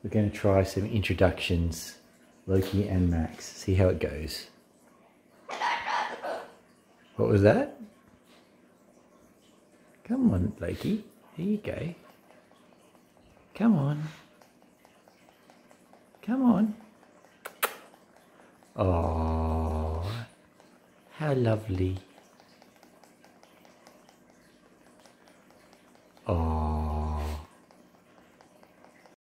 We're going to try some introductions, Loki and Max, see how it goes. What was that? Come on, Loki, here you go. Come on. Come on. Oh, how lovely.